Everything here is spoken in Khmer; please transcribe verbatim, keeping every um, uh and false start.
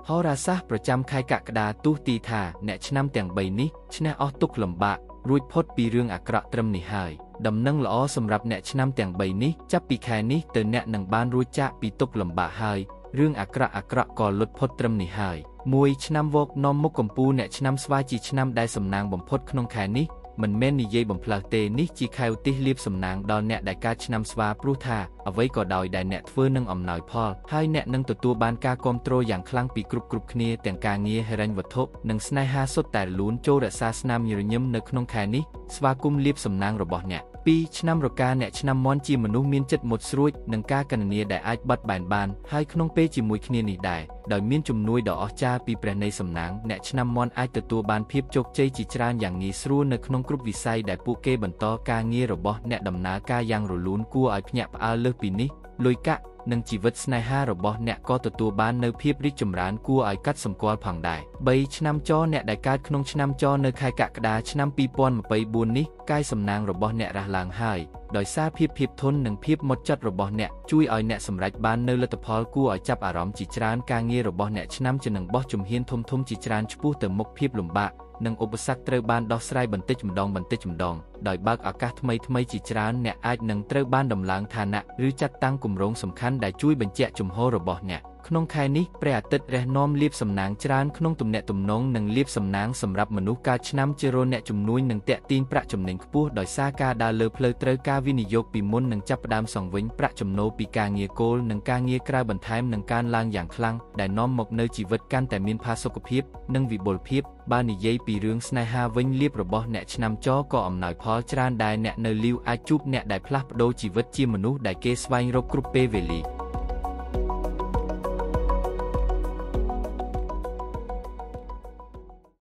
ហោរាសាស្ត្រប្រចាំខែកក្កដាទូទីថាអ្នកឆ្នាំទាំងបីនេះឈ្នះអស់ទុក្ខលំបាករួចផុតពីរឿងអាក្រក់ត្រឹមនេះហើយដំណឹងល្អសម្រាប់អ្នកឆ្នាំទាំងបីនេះចាប់ពីខែនេះទៅអ្នកនឹងបានរួចចាកពីទុក្ខលំបាកហើយរឿងអាក្រក់អាក្រក់ក៏លុតផុតត្រឹមនេះហើយមួយឆ្នាំវកនាំមុខកម្ពុជាអ្នកឆ្នាំស្វាជាឆ្នាំដែលសំណាងបំផុតក្នុងខែនេះមិនមែននិយាយបំផ្លើសទេនេះជាខែឧទ្ទិសលាភសំណាងដល់អ្នកដែលកើតឆ្នាំស្វាព្រោះថាអ្វីក៏ដោយដែលអ្នកធ្វើនឹងអំណោយផលហើយអ្នកនឹងទទួលបានការគ្រប់គ្រងយ៉ាងខ្លាំងពីគ្រប់គ្រប់គ្នាទាំងការងារហិរញ្ញវត្ថុនិងស្នេហាសុទ្ធតែលូនចូលរក្សាស្នាមញញឹមនៅក្នុងខែនេះស្វាគមន៍លាភសំណាងរបស់អ្នកពីរឆ្នាំរកាអ្នកឆ្នាំមាន់ជាមនុស្សមានចិត្តមុតស្រួចនឹងការកណនាដែលអាចបត់បែនបានហើយក្នុងពេលជាមួយគ្នានេះដែរដោយមានជំនួយដ៏អស្ចារ្យពីព្រះនៃសំណាងអ្នកឆ្នាំមាន់អាចទទួលបានភាពជោគជ័យជាច្រើនយ៉ាងងាយស្រួលនៅក្នុងគ្រប់វិស័យដែលពួកគេបន្តការងាររបស់អ្នកដំណើរការយ៉ាងរលូនគួរឲ្យភ្ញាក់ផ្អើលលើសពីនេះលុយកាក់និងជីវិតស្នេហារបស់អ្នកក៏ទទួលបាននូវភាពរីកចម្រើនគួរឲ្យកត់សម្គាល់ផងដែរបីឆ្នាំចអ្នកដែលកើតក្នុងឆ្នាំចនៅខែកក្កដាឆ្នាំពីរពាន់ម្ភៃបួននេះកាយសំណាងរបស់អ្នករះឡើងហើយដោយសារភាពភាពធន់និងភាពហ្មត់ចត់របស់អ្នកជួយឲ្យអ្នកសម្រេចបាននូវលទ្ធផលគួរឲ្យចាប់អារម្មណ៍ជាច្រើនការងាររបស់អ្នកឆ្នាំជានឹងបោះជំហានធំធំជាច្រើនឆ្ពោះទៅមុខភាពលំបាកនិងឧបសគ្គត្រូវបានដោះស្រាយបន្តិចម្ដងបន្តិចម្ដងដោយបើកឱកាសថ្មីថ្មីជាច្រើនអ្នកអាចនឹងត្រូវបានដំឡើងឋានៈឬចាត់តាំងគម្រោងសំខាន់ដែលជួយបញ្ជាក់ជំហររបស់អ្នកក្នុងខែនេះព្រះអាទិត្យរះនាំលាភសំណាងច្រើនក្នុងទំនាក់ទំនងនិងលាភសំណាងសម្រាប់មនុស្សកើតឆ្នាំជារអ្នកជំនួញនិងតាក់ទាញប្រាក់ចំណេញខ្ពស់ដោយសារការដើរលើផ្លូវត្រូវការវិនិយោគពីមុននឹងចាប់ផ្ដើមសងវិញប្រាក់ចំណូលពីការងារគោលនិងការងារក្រៅបន្ថែមនឹងកើនឡើងយ៉ាងខ្លាំងដែលនាំមកនូវជីវិតកាន់តែមានផាសុកភាពនិងវិបុលភាពបើនិយាយពីរឿងស្នេហាវិញលាភរបស់អ្នកឆ្នាំចក៏អំណោយផលច្រើនដែរអ្នកនៅលីវអាចជួបអ្នកដែលផ្លាស់ប្ដូរជីវិតជាមនុស្សដែលគេស្វែងរកគ្រប់ពេលវេលា